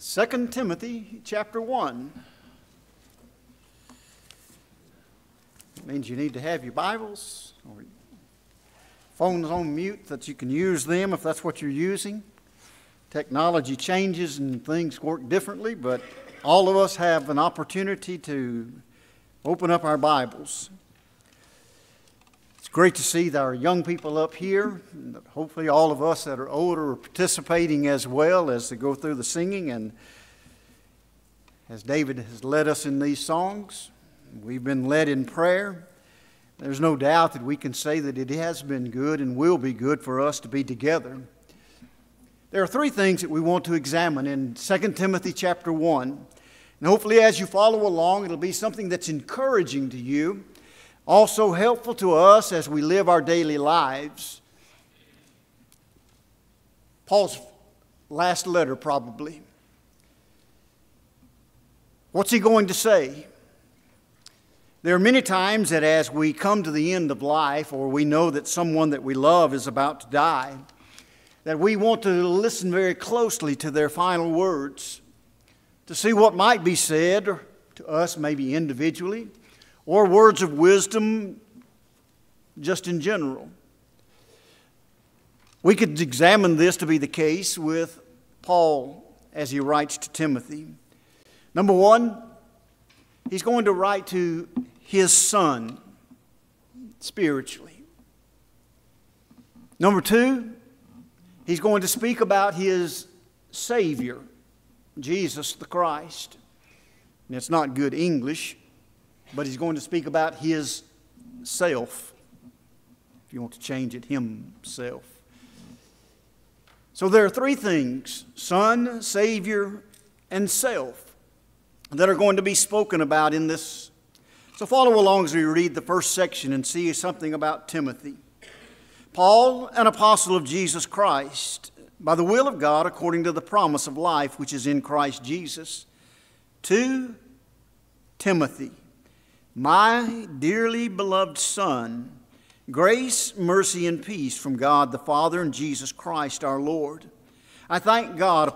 2 Timothy chapter 1. It means you need to have your Bibles or your phones on mute that you can use them if that's what you're using. Technology changes and things work differently, but all of us have an opportunity to open up our Bibles. It's great to see our young people up here. Hopefully all of us that are older are participating as well as they go through the singing. And as David has led us in these songs, we've been led in prayer. There's no doubt that we can say that it has been good and will be good for us to be together. There are three things that we want to examine in 2 Timothy chapter 1. And hopefully as you follow along, it'll be something that's encouraging to you, also helpful to us as we live our daily lives. Paul's last letter, probably. What's he going to say? There are many times that as we come to the end of life, or we know that someone that we love is about to die, that we want to listen very closely to their final words, to see what might be said to us, maybe individually, or words of wisdom just in general. We could examine this to be the case with Paul as he writes to Timothy. Number one, he's going to write to his son spiritually. Number two, he's going to speak about his Savior, Jesus the Christ. And it's not good English, but he's going to speak about his self. If you want to change it, himself. So there are three things, Son, Savior, and self, that are going to be spoken about in this. So follow along as we read the first section and see something about Timothy. Paul, an apostle of Jesus Christ, by the will of God, according to the promise of life which is in Christ Jesus, to Timothy, my dearly beloved son, grace, mercy, and peace from God the Father and Jesus Christ our Lord. I thank God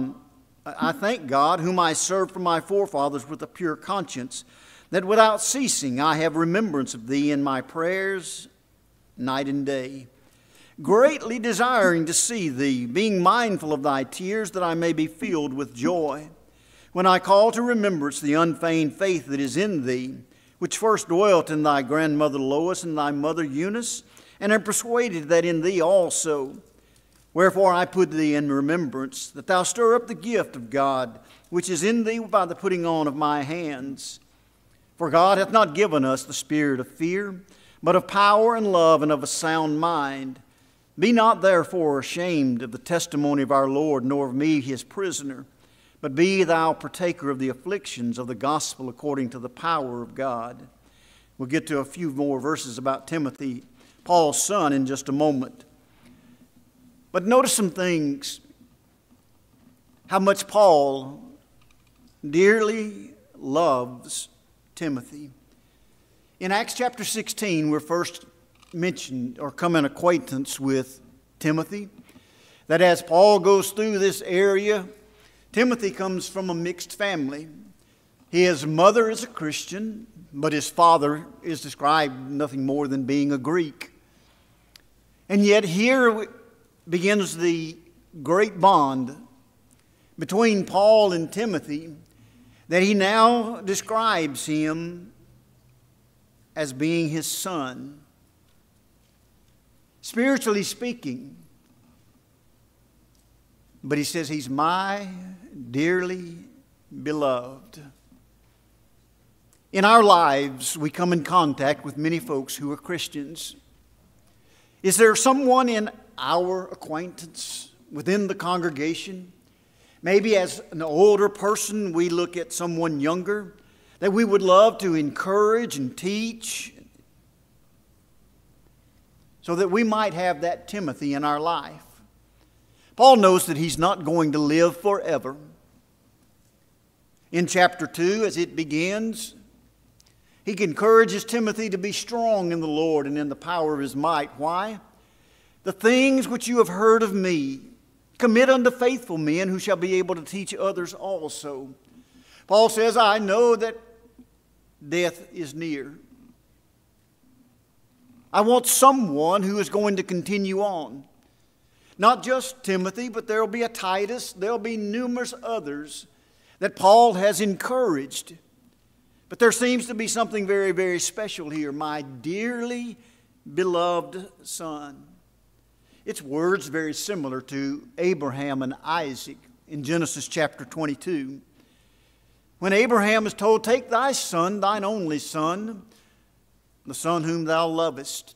whom I served from my forefathers with a pure conscience, that without ceasing I have remembrance of thee in my prayers night and day, greatly desiring to see thee, being mindful of thy tears, that I may be filled with joy, when I call to remembrance the unfeigned faith that is in thee, which first dwelt in thy grandmother Lois and thy mother Eunice, and am persuaded that in thee also. Wherefore I put thee in remembrance, that thou stir up the gift of God, which is in thee by the putting on of my hands. For God hath not given us the spirit of fear, but of power and love and of a sound mind. Be not therefore ashamed of the testimony of our Lord, nor of me his prisoner, but be thou partaker of the afflictions of the gospel according to the power of God. We'll get to a few more verses about Timothy, Paul's son, in just a moment. But notice some things, how much Paul dearly loves Timothy. In Acts chapter 16, we're first mentioned or come in acquaintance with Timothy, that as Paul goes through this area, Timothy comes from a mixed family. His mother is a Christian, but his father is described nothing more than being a Greek. And yet here begins the great bond between Paul and Timothy, that he now describes him as being his son. Spiritually speaking, but he says he's my dearly beloved. In our lives, we come in contact with many folks who are Christians. Is there someone in our acquaintance within the congregation? Maybe as an older person, we look at someone younger that we would love to encourage and teach so that we might have that Timothy in our life. Paul knows that he's not going to live forever. In chapter 2, as it begins, he encourages Timothy to be strong in the Lord and in the power of his might. Why? The things which you have heard of me Commit unto faithful men who shall be able to teach others also. Paul says, I know that death is near. I want someone who is going to continue on. Not just Timothy, but there will be a Titus. There will be numerous others that Paul has encouraged. But there seems to be something very, very special here. My dearly beloved son. It's words very similar to Abraham and Isaac in Genesis chapter 22. When Abraham is told, take thy son, thine only son, the son whom thou lovest.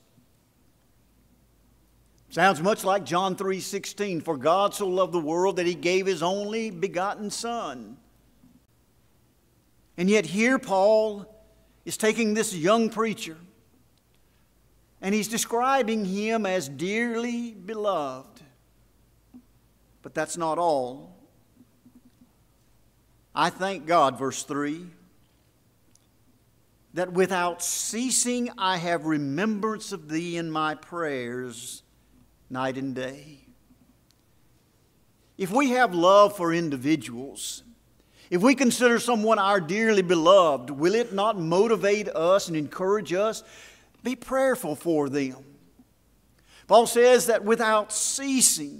Sounds much like John 3:16. For God so loved the world that he gave his only begotten son. And yet here Paul is taking this young preacher and he's describing him as dearly beloved. But that's not all. I thank God, verse 3, that without ceasing I have remembrance of thee in my prayers night and day. If we have love for individuals, if we consider someone our dearly beloved, will it not motivate us and encourage us? Be prayerful for them. Paul says that without ceasing.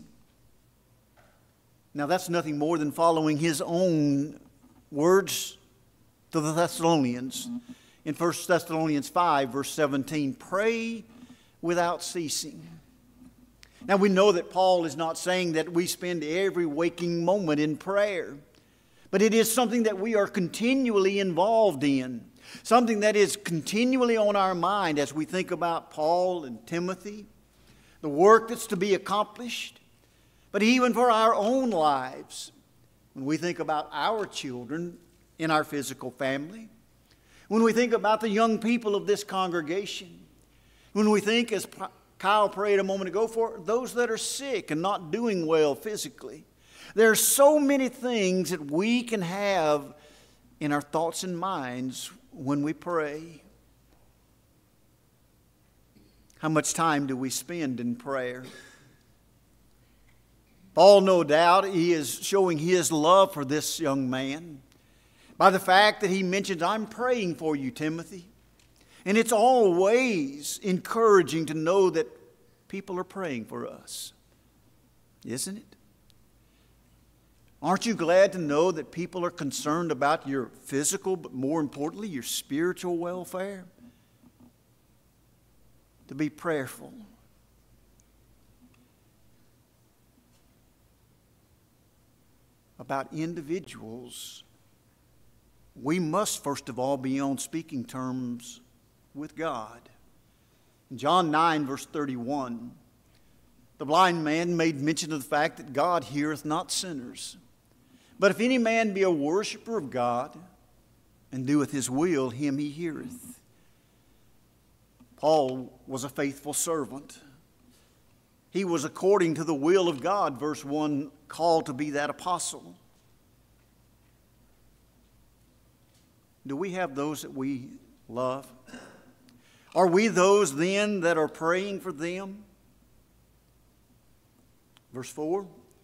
Now that's nothing more than following his own words to the Thessalonians. In 1 Thessalonians 5, verse 17, pray without ceasing. Now we know that Paul is not saying that we spend every waking moment in prayer. But it is something that we are continually involved in. Something that is continually on our mind as we think about Paul and Timothy. The work that's to be accomplished. But even for our own lives. When we think about our children in our physical family. When we think about the young people of this congregation. When we think, as Kyle prayed a moment ago, for those that are sick and not doing well physically. There are so many things that we can have in our thoughts and minds when we pray. How much time do we spend in prayer? Paul, no doubt, he is showing his love for this young man by the fact that he mentions, I'm praying for you, Timothy. And it's always encouraging to know that people are praying for us. Isn't it? Aren't you glad to know that people are concerned about your physical, but more importantly, your spiritual welfare? To be prayerful. About individuals, we must first of all be on speaking terms with God. In John 9, verse 31, the blind man made mention of the fact that God heareth not sinners. But if any man be a worshiper of God and doeth his will, him he heareth. Paul was a faithful servant. He was, according to the will of God, verse 1, called to be that apostle. Do we have those that we love? Are we those then that are praying for them? Verse 4.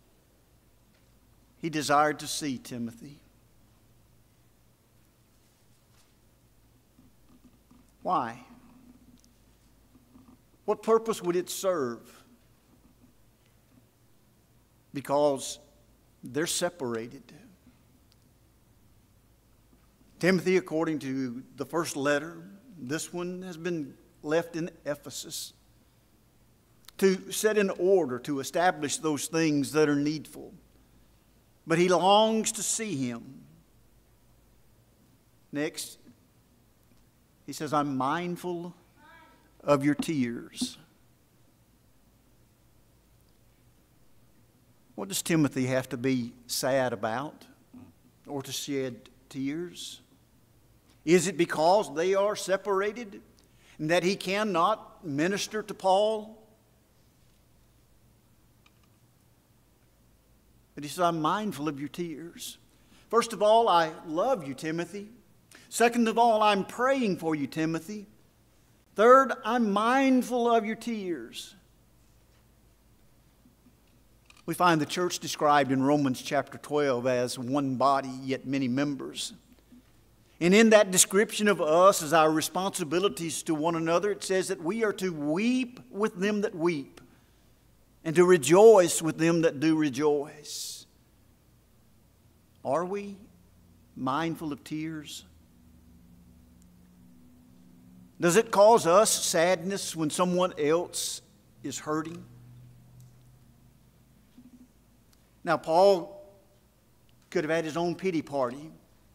He desired to see Timothy. Why? What purpose would it serve? Because they're separated. Timothy, according to the first letter, this one has been left in Ephesus to set in order, to establish those things that are needful. But he longs to see him. Next, he says, I'm mindful of your tears. What does Timothy have to be sad about or to shed tears? Is it because they are separated and that he cannot minister to Paul? But he says, I'm mindful of your tears. First of all, I love you, Timothy. Second of all, I'm praying for you, Timothy. Third, I'm mindful of your tears. We find the church described in Romans chapter 12 as one body, yet many members. And in that description of us as our responsibilities to one another, it says that we are to weep with them that weep and to rejoice with them that do rejoice. Are we mindful of tears? Does it cause us sadness when someone else is hurting? Now, Paul could have had his own pity party.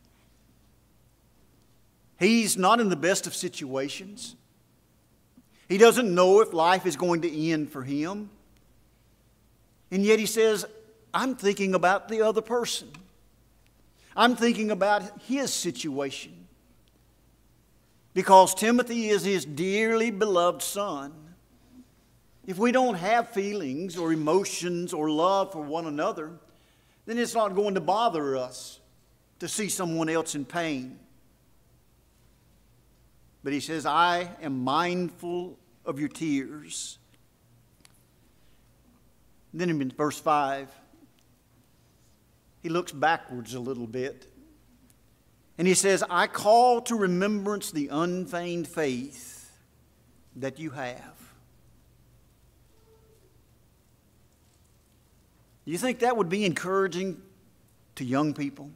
He's not in the best of situations. He doesn't know if life is going to end for him. And yet he says, I'm thinking about the other person. I'm thinking about his situation. Because Timothy is his dearly beloved son. If we don't have feelings or emotions or love for one another, then it's not going to bother us to see someone else in pain. But he says, I am mindful of your tears. Then in verse 5, he looks backwards a little bit. And he says, I call to remembrance the unfeigned faith that you have. Do you think that would be encouraging to young people?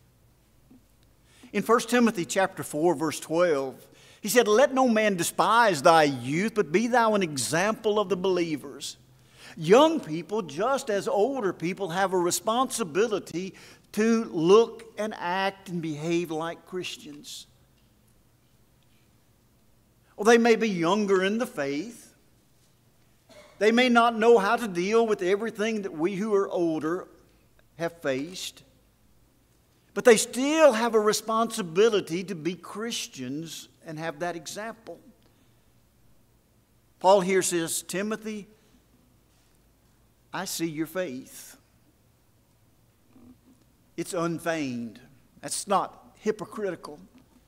In 1 Timothy chapter 4, verse 12, he said, let no man despise thy youth, but be thou an example of the believers. Young people, just as older people, have a responsibility to look and act and behave like Christians. Well, they may be younger in the faith. They may not know how to deal with everything that we who are older have faced. But they still have a responsibility to be Christians and have that example. Paul here says, Timothy, I see your faith. It's unfeigned. That's not hypocritical.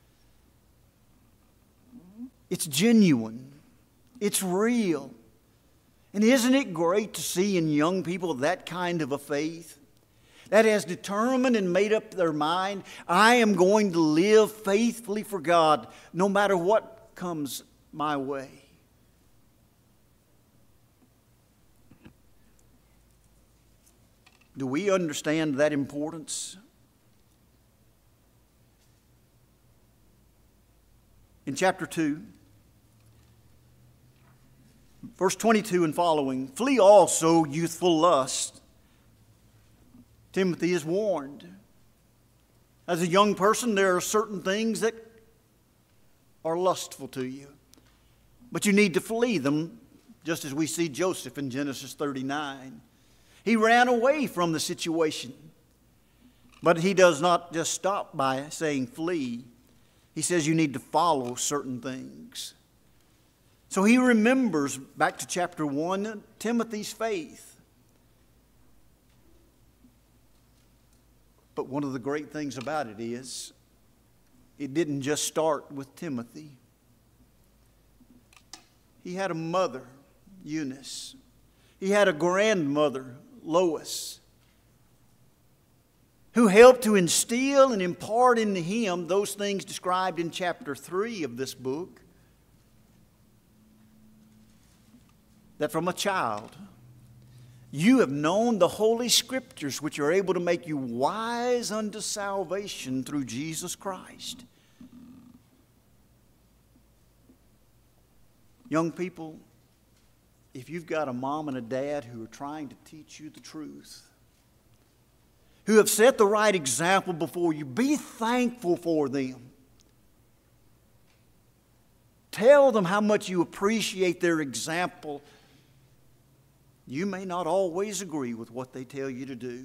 It's genuine. It's real. And isn't it great to see in young people that kind of a faith that has determined and made up their mind, I am going to live faithfully for God no matter what comes my way. Do we understand that importance? In chapter 2, verse 22 and following, flee also youthful lust. Timothy is warned. As a young person, there are certain things that are lustful to you. But you need to flee them, just as we see Joseph in Genesis 39. He ran away from the situation. But he does not just stop by saying flee. He says you need to follow certain things. So he remembers, back to chapter 1, Timothy's faith. But one of the great things about it is, it didn't just start with Timothy. He had a mother, Eunice. He had a grandmother, Lois, who helped to instill and impart into him those things described in chapter 3 of this book. That from a child, you have known the Holy Scriptures, which are able to make you wise unto salvation through Jesus Christ. Young people, if you've got a mom and a dad who are trying to teach you the truth, who have set the right example before you, be thankful for them. Tell them how much you appreciate their example. You may not always agree with what they tell you to do.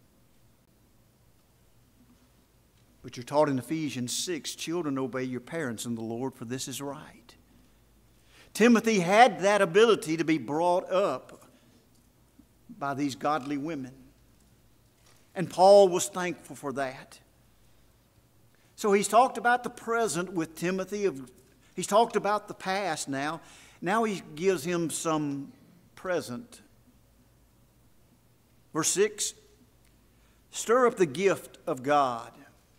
But you're taught in Ephesians 6, children, obey your parents in the Lord, for this is right. Timothy had that ability to be brought up by these godly women. And Paul was thankful for that. So he's talked about the present with Timothy. He's talked about the past now. Now he gives him some present Verse 6, stir up the gift of God.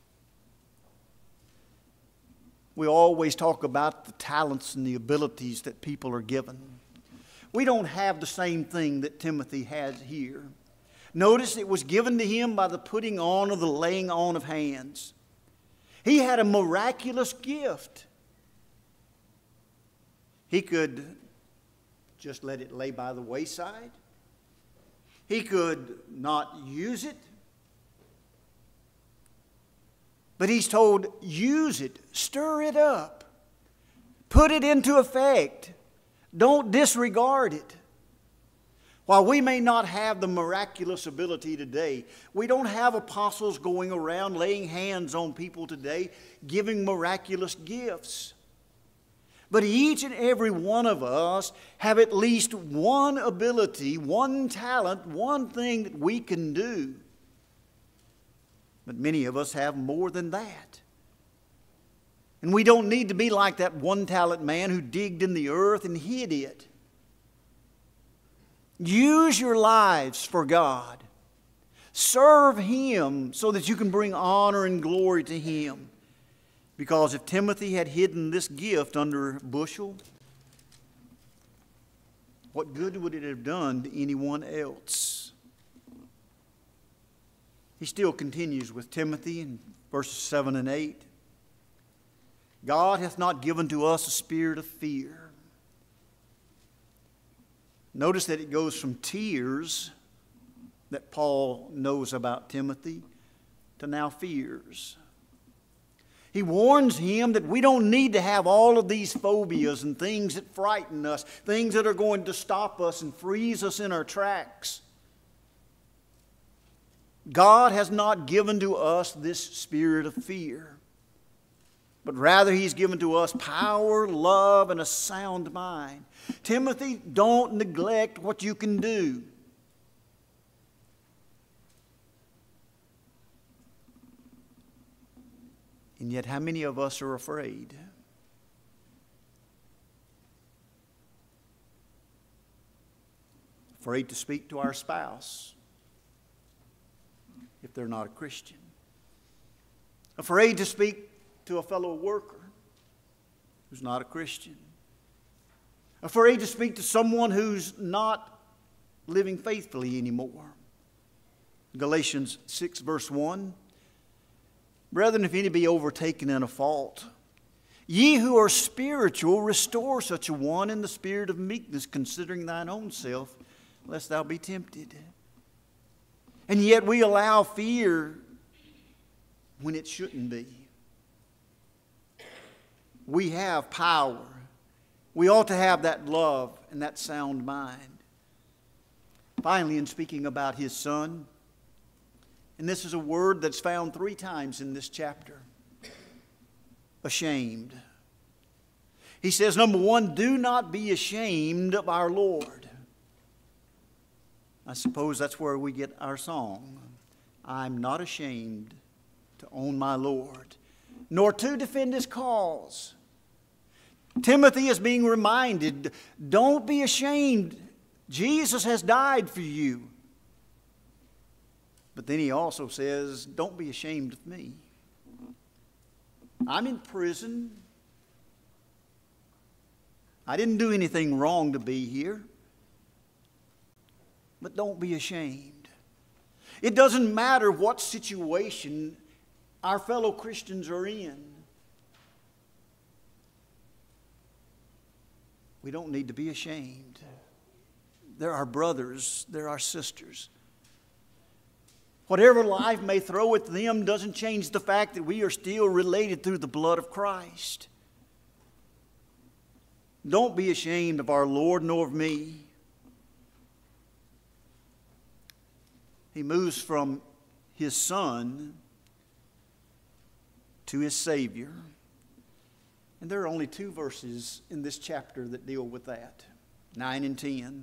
We always talk about the talents and the abilities that people are given. We don't have the same thing that Timothy has here. Notice it was given to him by the putting on or the laying on of hands. He had a miraculous gift. He could just let it lay by the wayside. He could not use it. But he's told, use it, stir it up, put it into effect. Don't disregard it. While we may not have the miraculous ability today, we don't have apostles going around laying hands on people today, giving miraculous gifts. But each and every one of us have at least one ability, one talent, one thing that we can do. But many of us have more than that. And we don't need to be like that one talent man who digged in the earth and hid it. Use your lives for God. Serve Him so that you can bring honor and glory to Him. Because if Timothy had hidden this gift under a bushel, what good would it have done to anyone else? He still continues with Timothy in verses 7 and 8. God hath not given to us a spirit of fear. Notice that it goes from tears that Paul knows about Timothy to now fears. He warns him that we don't need to have all of these phobias and things that frighten us, things that are going to stop us and freeze us in our tracks. God has not given to us this spirit of fear, but rather He's given to us power, love, and a sound mind. Timothy, don't neglect what you can do. And yet, how many of us are afraid? Afraid to speak to our spouse if they're not a Christian. Afraid to speak to a fellow worker who's not a Christian. Afraid to speak to someone who's not living faithfully anymore. Galatians 6 verse 1. Brethren, if any be overtaken in a fault, ye who are spiritual, restore such a one in the spirit of meekness, considering thine own self, lest thou be tempted. And yet we allow fear when it shouldn't be. We have power. We ought to have that love and that sound mind. Finally, in speaking about his son, and this is a word that's found 3 times in this chapter. Ashamed. He says, number 1, do not be ashamed of our Lord. I suppose that's where we get our song. I'm not ashamed to own my Lord, nor to defend His cause. Timothy is being reminded, don't be ashamed. Jesus has died for you. But then he also says, don't be ashamed of me. I'm in prison. I didn't do anything wrong to be here. But don't be ashamed. It doesn't matter what situation our fellow Christians are in. We don't need to be ashamed. They're our brothers. They're our sisters. Whatever life may throw at them doesn't change the fact that we are still related through the blood of Christ. Don't be ashamed of our Lord nor of me. He moves from his son to his Savior. And there are only 2 verses in this chapter that deal with that, 9 and 10.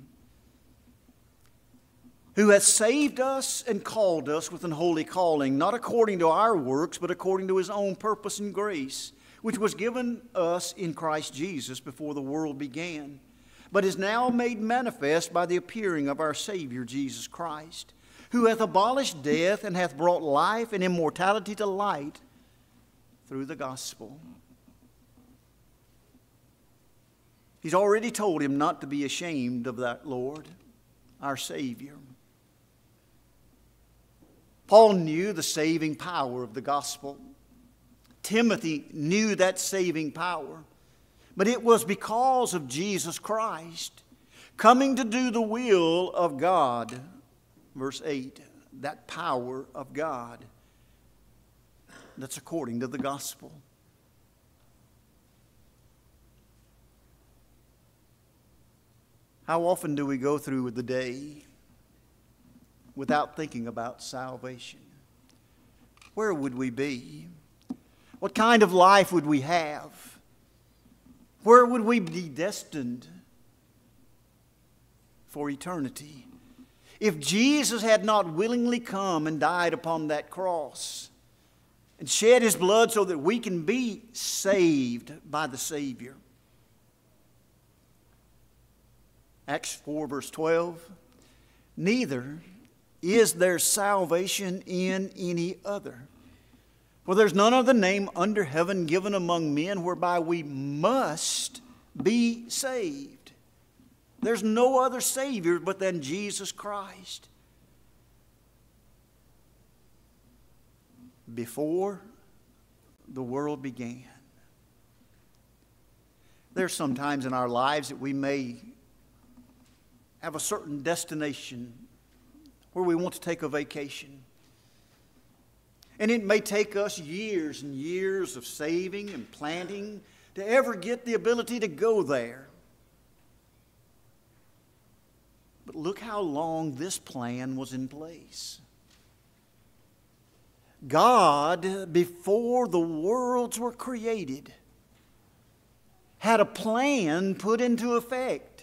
Who hath saved us and called us with an holy calling, not according to our works, but according to His own purpose and grace, which was given us in Christ Jesus before the world began, but is now made manifest by the appearing of our Savior Jesus Christ, who hath abolished death and hath brought life and immortality to light through the gospel. He's already told him not to be ashamed of that Lord, our Savior. Paul knew the saving power of the gospel. Timothy knew that saving power. But it was because of Jesus Christ coming to do the will of God. Verse 8, that power of God that's according to the gospel. How often do we go through the day without thinking about salvation? Where would we be? What kind of life would we have? Where would we be destined for eternity if Jesus had not willingly come and died upon that cross and shed His blood so that we can be saved by the Savior? Acts 4 verse 12, neither is there salvation in any other. For there's none other name under heaven given among men whereby we must be saved. There's no other Savior but than Jesus Christ. Before the world began. There's some times in our lives that we may have a certain destination where we want to take a vacation. And it may take us years and years of saving and planting to ever get the ability to go there. But look how long this plan was in place. God, before the worlds were created, had a plan put into effect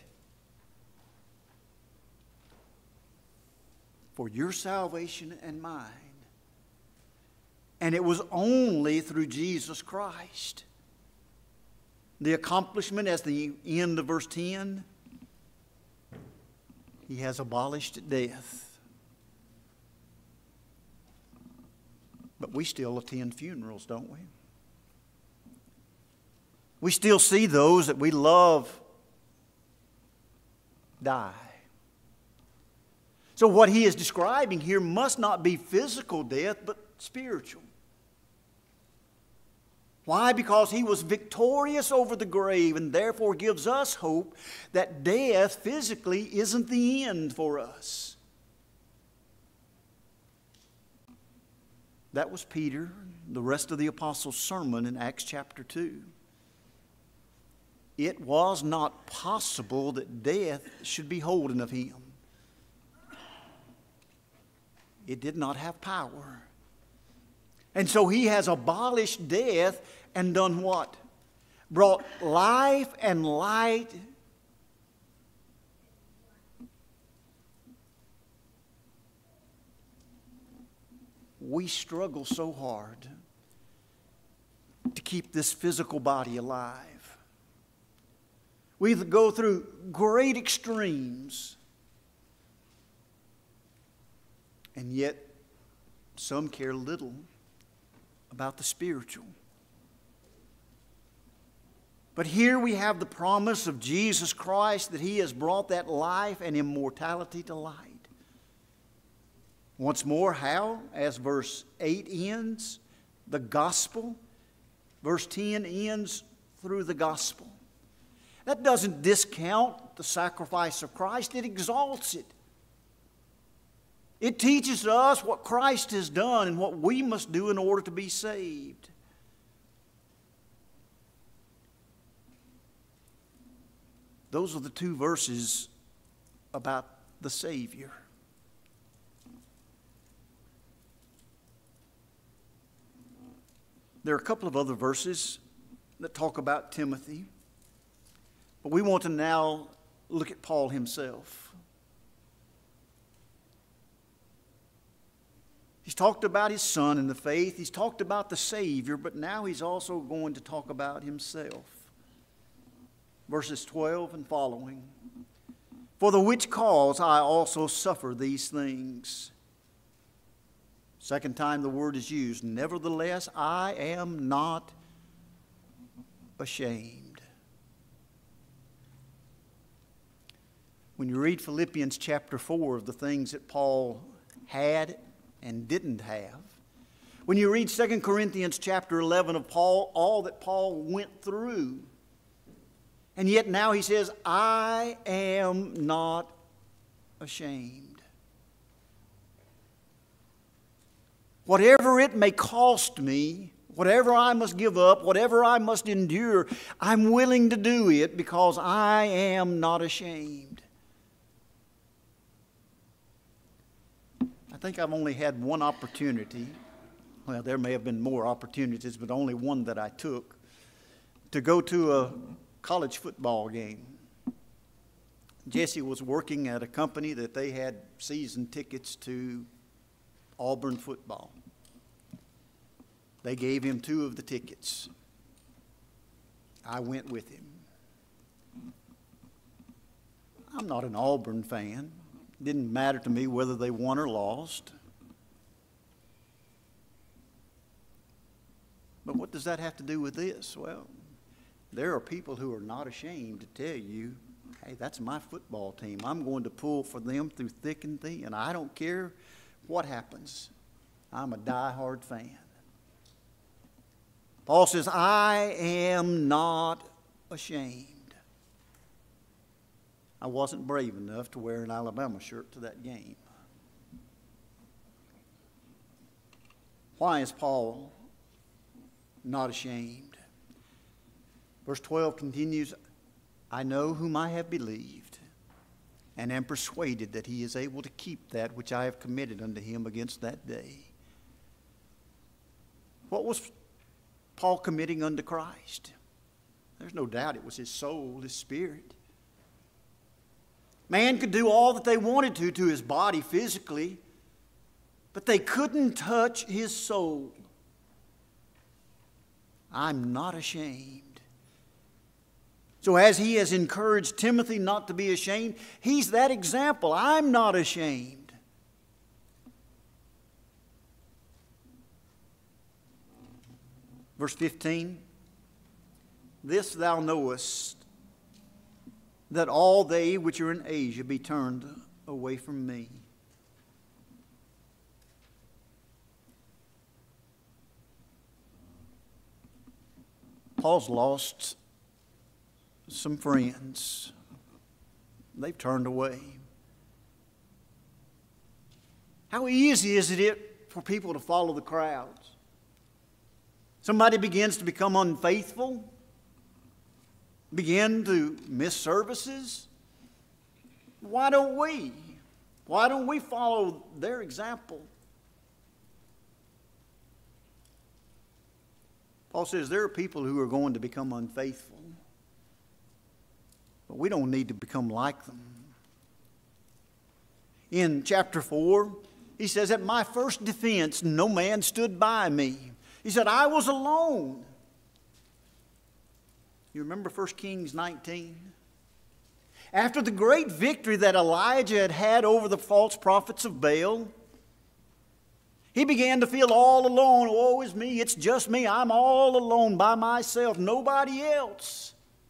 for your salvation and mine. And it was only through Jesus Christ. The accomplishment, as the end of verse 10, He has abolished death. But we still attend funerals, don't we? We still see those that we love die. So what he is describing here must not be physical death, but spiritual. Why? Because he was victorious over the grave and therefore gives us hope that death physically isn't the end for us. That was Peter, the rest of the apostles' sermon in Acts chapter 2. It was not possible that death should be holden of him. It did not have power. And so he has abolished death and done what? Brought life and light. We struggle so hard to keep this physical body alive. We go through great extremes. And yet, some care little about the spiritual. But here we have the promise of Jesus Christ that He has brought that life and immortality to light. Once more, how? As verse 8 ends, the gospel. Verse 10 ends through the gospel. That doesn't discount the sacrifice of Christ, it exalts it. It teaches us what Christ has done and what we must do in order to be saved. Those are the two verses about the Savior. There are a couple of other verses that talk about Timothy, but we want to now look at Paul himself. He's talked about his son in the faith. He's talked about the Savior, but now he's also going to talk about himself. Verses 12 and following. For the which cause I also suffer these things. Second time the word is used, nevertheless, I am not ashamed. When you read Philippians chapter 4 of the things that Paul had and didn't have, when you read 2 Corinthians chapter 11 of Paul, all that Paul went through, and yet now he says, I am not ashamed. Whatever it may cost me, whatever I must give up, whatever I must endure, I'm willing to do it because I am not ashamed. I think I've only had one opportunity. Well, there may have been more opportunities, but only one that I took, to go to a college football game. Jesse was working at a company that they had season tickets to Auburn football. They gave him 2 of the tickets. I went with him. I'm not an Auburn fan. It didn't matter to me whether they won or lost. But what does that have to do with this? Well, there are people who are not ashamed to tell you, hey, that's my football team. I'm going to pull for them through thick and thin. I don't care what happens. I'm a diehard fan. Paul says, I am not ashamed. I wasn't brave enough to wear an Alabama shirt to that game. Why is Paul not ashamed? Verse 12 continues, I know whom I have believed, and am persuaded that he is able to keep that which I have committed unto him against that day. What was Paul committing unto Christ? There's no doubt it was his soul, his spirit. Man could do all that they wanted to his body physically, but they couldn't touch his soul. I'm not ashamed. So as he has encouraged Timothy not to be ashamed, he's that example. I'm not ashamed. Verse 15, this thou knowest, that all they which are in Asia be turned away from me. Paul's lost some friends. They've turned away. How easy is it for people to follow the crowds? Somebody begins to become unfaithful, begin to miss services. Why don't we? Why don't we follow their example? Paul says there are people who are going to become unfaithful, but we don't need to become like them. In chapter 4, he says, at my first defense, no man stood by me. He said, I was alone. You remember 1 Kings 19? After the great victory that Elijah had had over the false prophets of Baal, he began to feel all alone. Woe is me, it's just me. I'm all alone by myself, nobody else.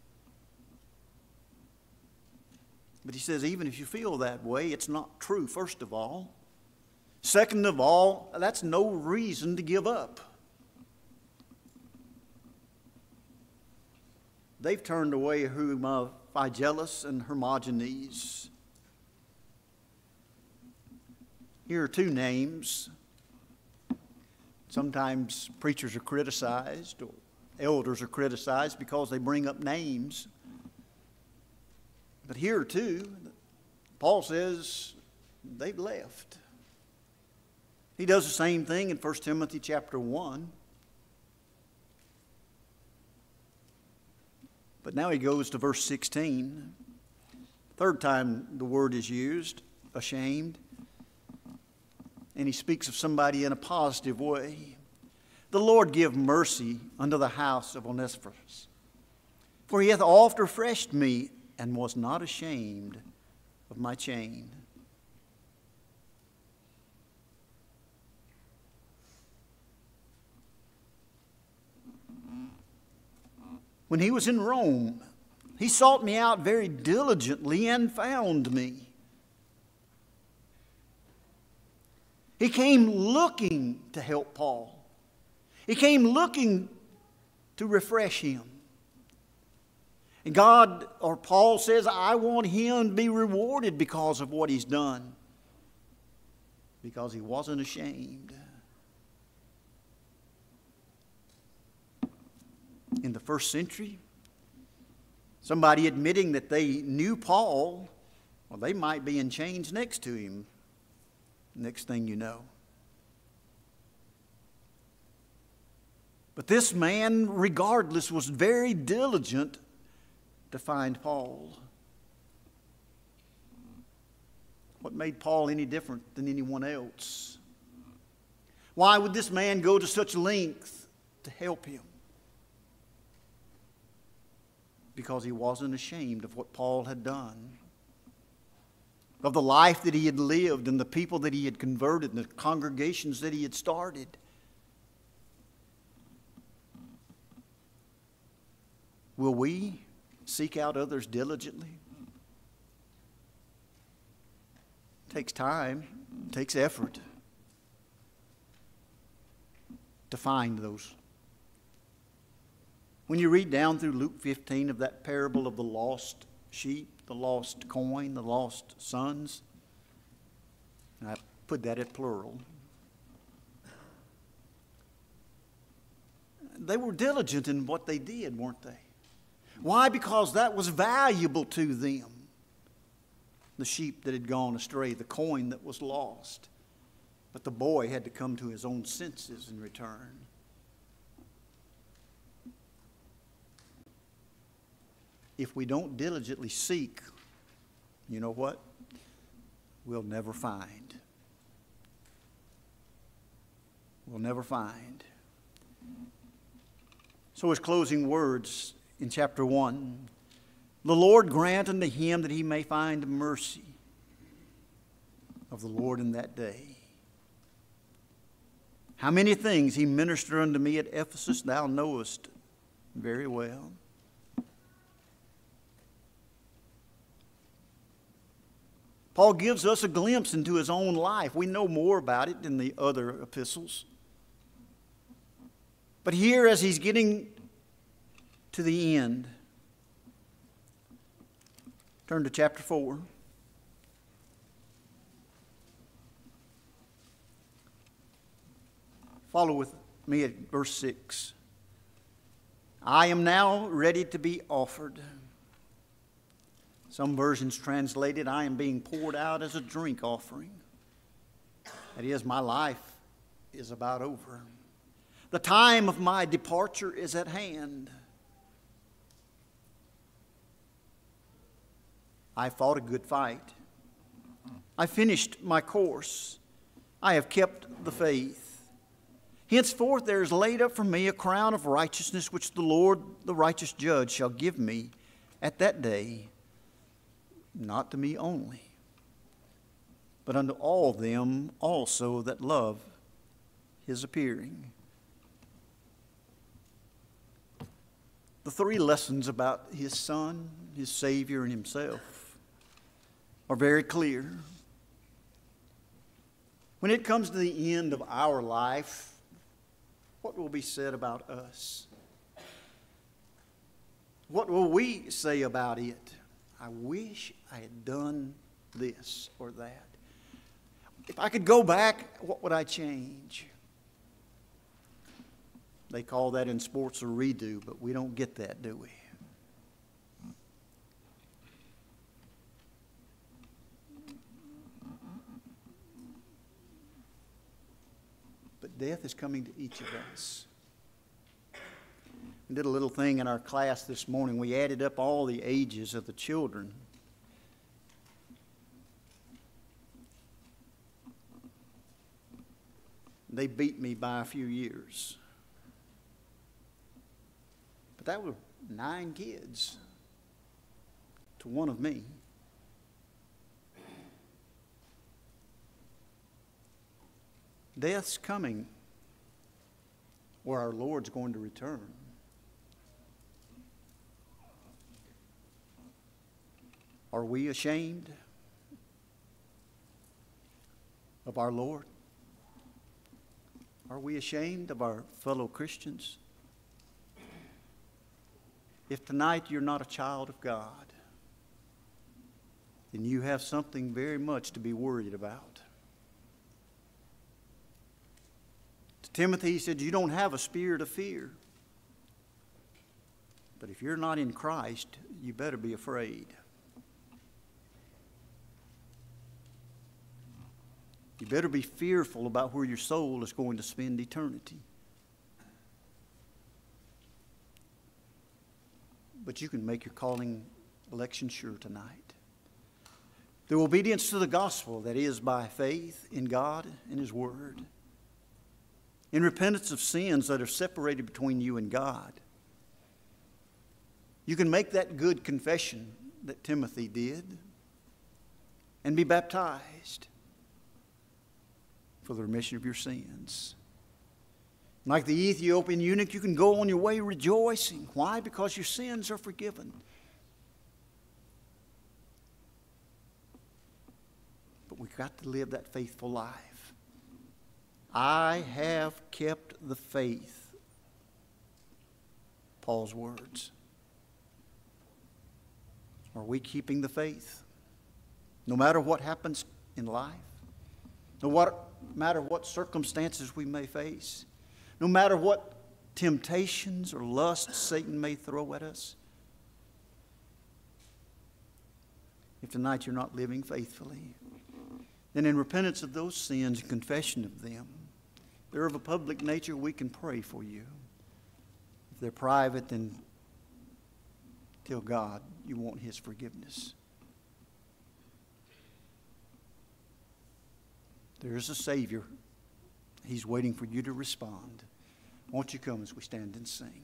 But he says, even if you feel that way, it's not true, first of all. Second of all, that's no reason to give up. They've turned away Phygelus and Hermogenes. Here are 2 names. Sometimes preachers are criticized, or elders are criticized because they bring up names. But here are 2. Paul says they've left. He does the same thing in 1 Timothy chapter 1. But now he goes to verse 16. Third time the word is used, ashamed. And he speaks of somebody in a positive way. The Lord give mercy unto the house of Onesiphorus, for he hath oft refreshed me, and was not ashamed of my chain. when he was in Rome, he sought me out very diligently and found me. He came looking to help Paul. He came looking to refresh him. And God, or Paul says, I want him to be rewarded because of what he's done. Because he wasn't ashamed. In the first century, somebody admitting that they knew Paul, well, they might be in chains next to him. Next thing you know. But this man, regardless, was very diligent to find Paul. What made Paul any different than anyone else? Why would this man go to such length to help him? Because he wasn't ashamed of what Paul had done, of the life that he had lived and the people that he had converted and the congregations that he had started. Will we seek out others diligently? It takes time, it takes effort to find those. When you read down through Luke 15 of that parable of the lost sheep, the lost coin, the lost sons, and I put that at plural, they were diligent in what they did, weren't they? Why? Because that was valuable to them. The sheep that had gone astray, the coin that was lost. But the boy had to come to his own senses in return. If we don't diligently seek, you know what? We'll never find. We'll never find. So his closing words in chapter 1, the Lord grant unto him that he may find mercy of the Lord in that day. How many things he ministered unto me at Ephesus, thou knowest very well. Paul gives us a glimpse into his own life. We know more about it in the other epistles. But here, as he's getting to the end, turn to chapter 4. Follow with me at verse 6. I am now ready to be offered. Some versions translated, I am being poured out as a drink offering. That is, my life is about over. The time of my departure is at hand. I fought a good fight. I finished my course. I have kept the faith. Henceforth there is laid up for me a crown of righteousness, which the Lord, the righteous judge, shall give me at that day. Not to me only, but unto all them also that love his appearing. The three lessons about his Son, his Savior, and himself are very clear. When it comes to the end of our life, what will be said about us? What will we say about it? I wish I had done this or that. If I could go back, what would I change? They call that in sports a redo, but we don't get that, do we? But death is coming to each of us. We did a little thing in our class this morning. We added up all the ages of the children. They beat me by a few years. But that were 9 kids to one of me. Death's coming, or our Lord's going to return. Are we ashamed of our Lord? Are we ashamed of our fellow Christians? If tonight you're not a child of God, then you have something very much to be worried about. To Timothy, he said, you don't have a spirit of fear. But if you're not in Christ, you better be afraid. You better be fearful about where your soul is going to spend eternity. But you can make your calling election sure tonight. Through obedience to the gospel, that is by faith in God and His Word. In repentance of sins that are separated between you and God. You can make that good confession that Timothy did and be baptized for the remission of your sins. Like the Ethiopian eunuch, you can go on your way rejoicing. Why? Because your sins are forgiven. But we've got to live that faithful life. I have kept the faith. Paul's words. Are we keeping the faith? No matter what happens in life, no matter what circumstances we may face, no matter what temptations or lusts Satan may throw at us, if tonight you're not living faithfully, then in repentance of those sins and confession of them, if they're of a public nature, we can pray for you. If they're private, then tell God you want His forgiveness. There is a Savior. He's waiting for you to respond. Won't you come as we stand and sing?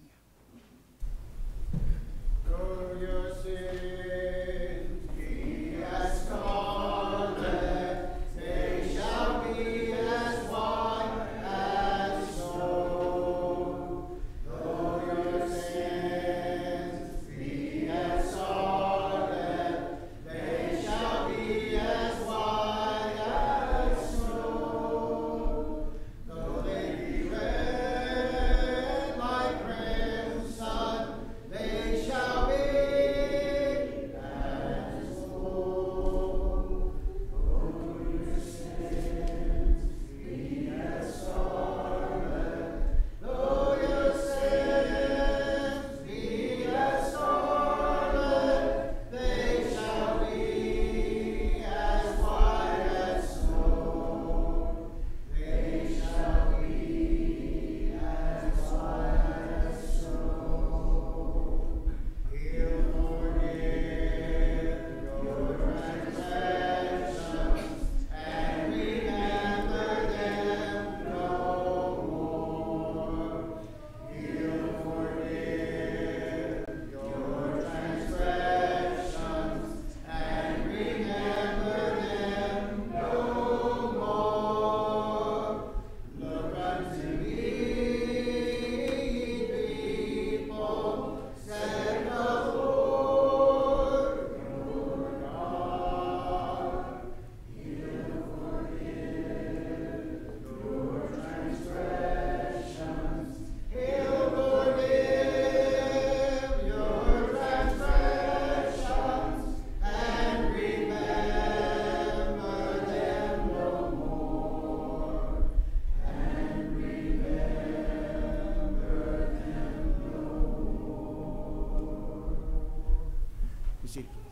Go your sins, be as scarlet, they shall be as white as snow. Though your sins be as scarlet, they shall be as white as snow. Though they be red like crimson, they shall be as wool. Though your sins be as scarlet, though your sins be as scarlet, they shall be as white as snow. They shall be as white as snow. He'll forgive your transgressions and remember them no more. He'll forgive your transgressions and remember them no more. Look unto me, people, said the Lord your God. He'll forgive your transgressions. He'll forgive your transgressions and remember them no more. And remember them no more. You see.